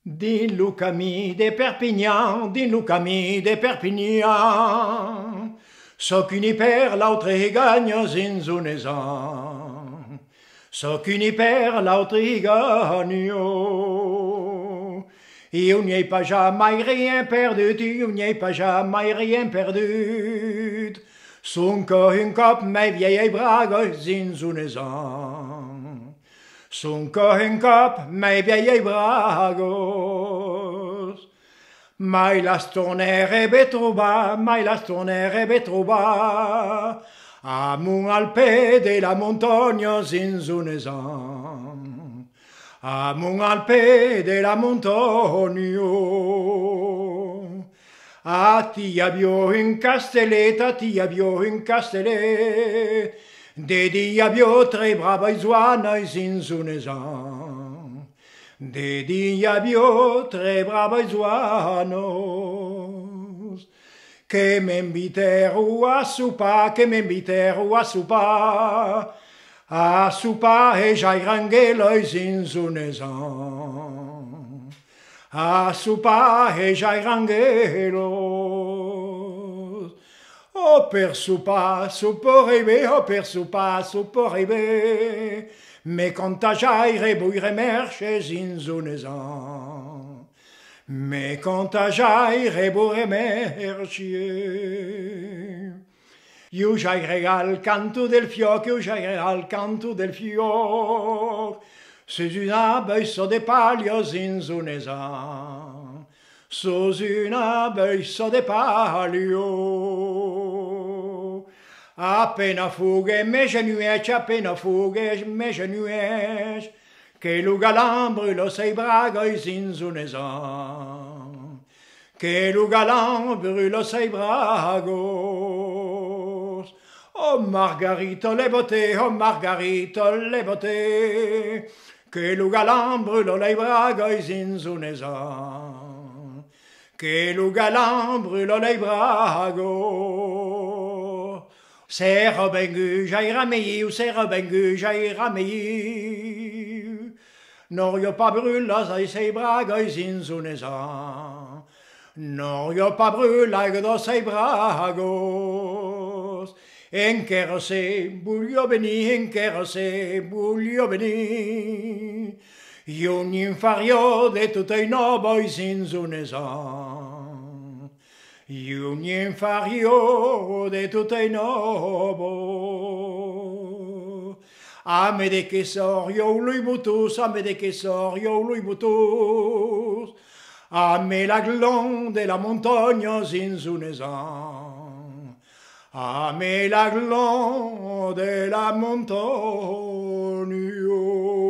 Dis-nous camí de Perpignan, dis-nous camí de Perpignan. So qu'une per l'autre gagne zinzunezan. So qu'une per l'autre gagne. Et on n'y est pas jamais rien perdu, on n'y est pas jamais rien perdu. Son un cop mes vieilles bragues zinzunezan. Son un cop mes vieilles bragos. Mai las tornerebbe trobar, mai las tornerebbe trobar. A mon alpe de la montagna zinzunezan. A mon alpe de la montagna. A ti abbio un castellet, ti abbio un castellet. De di abbio tre brave zuane zinzunezan. De di abbio tre brave zuanos. Che m'invitero a soupa, che m'invitero a soupa. A soupa e j'ai rangé le zinzunezan. A soupa e j'ai rangé los. Oh per soupa, souporebe, oh per soupa, souporebe. Mais quand ta j'aille bouille merche zinzunezan. Mais quand ta j'aille bouille merche. Io j'aille al canto del fioc, io j'aille al canto del fioc. Sous une abeille de palio zinzunezan. Sous une abeille de palio. Appena fughe me genuec, appena fughe me genuec. Che lo galan brûle sei bragues zinzunezan. Che lo galan brûle sei bragos. Oh Margarita les beautés, oh Margarita les beautés. Que lo galan brûle les bragues zinzunezan. Que lo galan brûle les bragos. C'est Robin j'aille rameillir, c'est Robin j'aille rameillir. N'aurions pas brûlé ces bragues zinzunezan. N'aurions pas brûlé dans ces bragos. Enkerose, buglio beni, enkerose, buglio beni. Io n'infario de tutte i noboi zinzunezan. Io n'infario de tutte i noboi. Ame de che sor, io lui butus, ame de che sor, io lui butus. Ame la glande de la montagna zinzunezan. Ame la glande de la montagna.